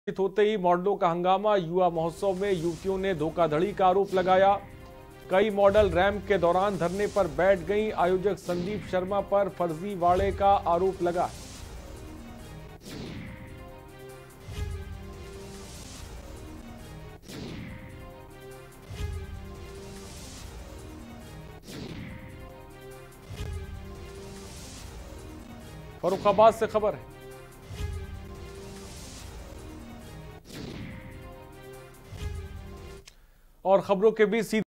होते ही मॉडलों का हंगामा। युवा महोत्सव में युवतियों ने धोखाधड़ी का आरोप लगाया। कई मॉडल रैंप के दौरान धरने पर बैठ गईं। आयोजक संदीप शर्मा पर फर्जीवाड़े का आरोप लगा। फर्रुखाबाद से खबर है। और खबरों के बीच